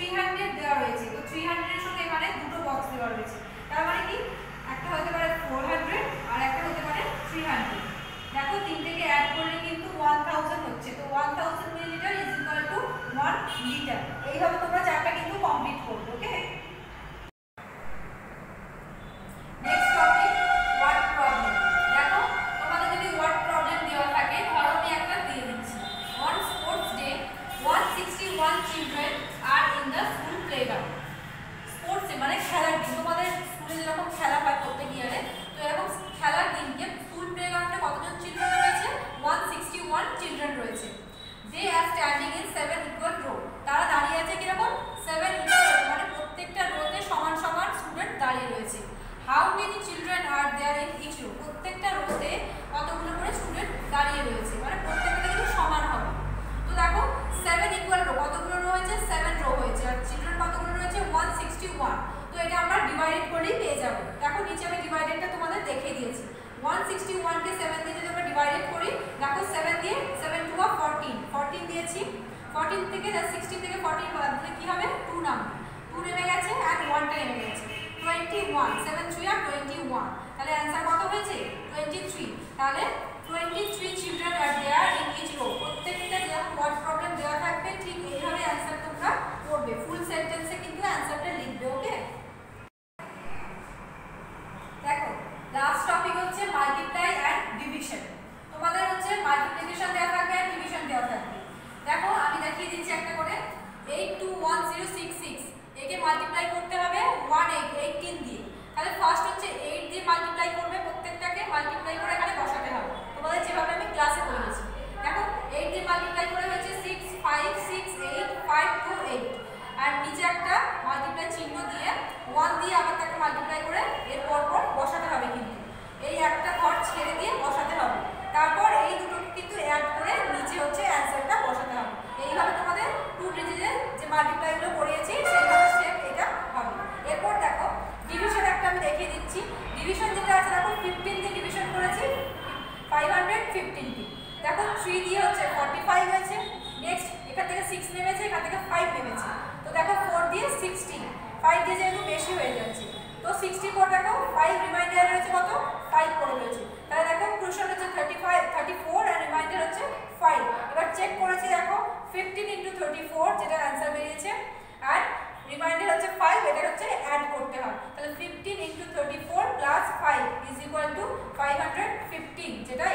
300 দেওয়া রয়েছে, তো 300 এর সঙ্গে এখানে দুটো বক্স দেওয়া রয়েছে, তার মানে কি একটা হতে পারে 400 আর একটা হতে পারে 300। দেখো তিনটেকে অ্যাড করলে কিন্তু 1000 হচ্ছে, তো 1000 millilitre is equal to 1 litre. এইভাবে তোমরা চারটা কিন্তু কমপ্লিট করবে। Okay, next topic word problem. দেখো তোমাদের যদি ওয়ার্ড প্রবলেম দেওয়া থাকে, ধরো আমি একটা দিয়ে দিচ্ছি, on sports day 161 children are in the school playground. স্পোর্টসে মানে খেলার দিন, তোমাদের স্কুলে যেরকম খেলা হয় প্রত্যেক ইয়ারে, তো এরকম খেলার দিনকে স্কুল প্লেগ্রাউন্ডে কতজন চিলড্রেন রয়েছে? 161 চিলড্রেন রয়েছে। They are standing in 7 equal row, তারা দাঁড়িয়ে আছে কিরকম 7 ইকুয়াল, মানে প্রত্যেকটা রোতে সমান সমান স্টুডেন্ট দাঁড়িয়ে রয়েছে। How many children are there in each row, প্রত্যেকটা রোতে কতগুলো করে স্টুডেন্ট দাঁড়িয়ে রয়েছে, মানে প্রত্যেকটা কিন্তু সমান হবে। তো দেখো 7 ইকুয়াল রো, কতগুলো রো হয়েছে? 7 রো হয়েছে, আর চিলড্রেন কতগুলো রয়েছে? 161। তো এটা আমরা ডিভাইডেড করলেই পেয়ে যাব। দেখো নিচে আমি ডিভাইডেডটা তোমাদের দেখিয়ে দিয়েছি। 161 কে 7 দিয়ে যদি আমরা ডিভাইডেড করি, দেখো 7 দিয়ে 7 টু 14, 14 দিয়েছি। 14 থেকে 16 থেকে 14 বাদ দিলে কি হবে? 2 নামবে, 2 নেমে গেছে আর 1টা নেমে গেছে, 21। 7 3 আর 21, তাহলে অ্যানসার কত হয়েছে? 23। তাহলে 23 children are there in each row, প্রত্যেকটা যেরকম ওয়ার্ড প্রবলেম দেওয়া থাকবে ঠিক এইভাবে অ্যানসার তোমরা করবে, ফুল সেন্টেন্সে কিন্তু অ্যানসারটা লিখবে। ওকে, দেখো লাস্ট টপিক হচ্ছে মাল্টিপ্লাই অ্যান্ড ডিভিশন। তোমাদের হচ্ছে মাল্টিপ্লিকেশন দেওয়া থাকবে আর ডিভিশন দেওয়া থাকবে। দেখো আমি দেখিয়ে দিচ্ছি একটা করে। 821066 একে মাল্টিপ্লাই করতে হবে 18 দিয়ে। তাহলে ফার্স্ট হচ্ছে 8 দিয়ে মাল্টিপ্লাই করবে, প্রত্যেকটাকে মাল্টিপ্লাই করে এখানে বসাতে হবে, তোমাদের যেভাবে আমি ক্লাসে বলেছি। দেখো 8 দিয়ে মাল্টিপ্লাই করে হয়েছে 6 5 6 8 5 2 8, আর নিচে একটা মাল্টিপ্লাই চিহ্ন দিয়ে 1 দিয়ে আবার তাকে মাল্টিপ্লাই করে এর পর পর বসাতে হবে, কিন্তু এই একটা ঘর ছেড়ে দিয়ে বসাতে হবে। তারপর এই দুটো কিন্তু অ্যাড করে নিচে হচ্ছে অ্যানসারটা বসাতে হবে। এইভাবে তোমাদের 2 ডিজিটের যে মাল্টিপ্লাইগুলো করিয়েছি সেইভাবে স্টেপ এটা হবে। এরপর দেখো ডিভিশন একটা আমি দেখিয়ে দিচ্ছি। ডিভিশন যেটা আছে দেখো 15 দিয়ে ডিভিশন করেছি 515 দিয়ে। দেখো 3 দিয়ে হচ্ছে 45 হয়েছে, নেক্সট এখান থেকে 6 নেমেছে, এখান থেকে 5 নেমেছে, তো দেখো 4 দিয়ে 16, 5 দিয়ে যেহেতু বেশি হয়ে যাচ্ছে, তো 64 দেখো 5 রিমাইন্ডার রয়েছে কত? 5 করে রয়েছে। তাহলে দেখো কোশ্চেন হচ্ছে 34 আর রিমাইন্ডার হচ্ছে 5। এবার চেক করেছি, দেখো 15 × 34 যেটা অ্যানসার বেরিয়েছে, আর রিমাইন্ডার হচ্ছে 5, এটা হচ্ছে অ্যাড করতে হবে। তাহলে 15 × 34 + 5 = 515, যেটা